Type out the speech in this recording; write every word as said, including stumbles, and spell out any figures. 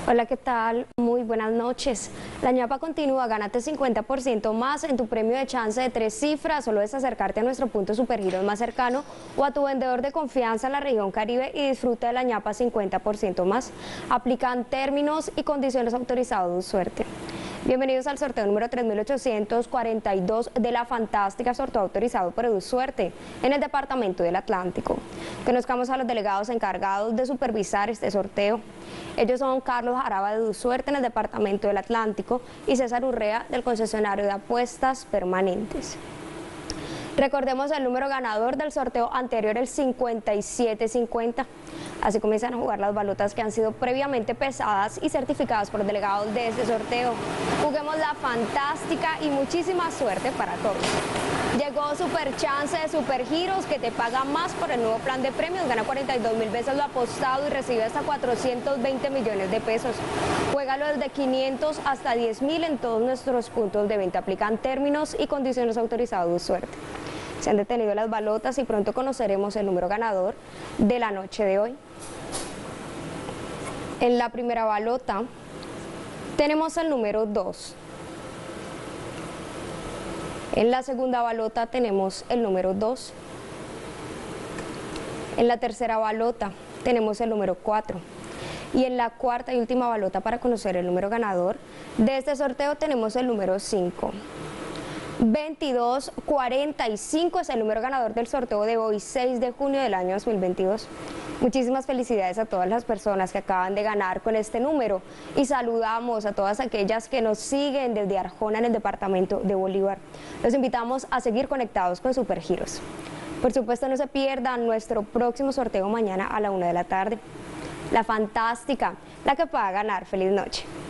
Hola, ¿qué tal? Muy buenas noches. La ñapa continúa, gánate cincuenta por ciento más en tu premio de chance de tres cifras. Solo es acercarte a nuestro punto Supergiros más cercano o a tu vendedor de confianza en la región Caribe y disfruta de la ñapa cincuenta por ciento más. Aplican términos y condiciones autorizados. Suerte. Bienvenidos al sorteo número tres mil ochocientos cuarenta y dos de la fantástica, sorteo autorizado por EduSuerte en el departamento del Atlántico. Conozcamos a los delegados encargados de supervisar este sorteo. Ellos son Carlos Jaraba de EduSuerte en el departamento del Atlántico y César Urrea del concesionario de apuestas permanentes. Recordemos el número ganador del sorteo anterior, el cincuenta y siete cincuenta. Así comienzan a jugar las balotas que han sido previamente pesadas y certificadas por los delegados de este sorteo. Juguemos la fantástica y muchísima suerte para todos. Llegó Super Chance de Supergiros, que te paga más por el nuevo plan de premios. Gana cuarenta y dos mil veces lo apostado y recibe hasta cuatrocientos veinte millones de pesos. Juégalo desde quinientos hasta diez mil en todos nuestros puntos de venta. Aplican términos y condiciones autorizados de suerte. Se han detenido las balotas y pronto conoceremos el número ganador de la noche de hoy. En la primera balota tenemos el número dos. En la segunda balota tenemos el número dos. En la tercera balota tenemos el número cuatro. Y en la cuarta y última balota para conocer el número ganador de este sorteo tenemos el número cinco. veintidós cuarenta y cinco es el número ganador del sorteo de hoy, seis de junio del año dos mil veintidós. Muchísimas felicidades a todas las personas que acaban de ganar con este número y saludamos a todas aquellas que nos siguen desde Arjona en el departamento de Bolívar. Los invitamos a seguir conectados con Supergiros. Por supuesto, no se pierdan nuestro próximo sorteo mañana a la una de la tarde. La fantástica, la que pueda ganar. Feliz noche.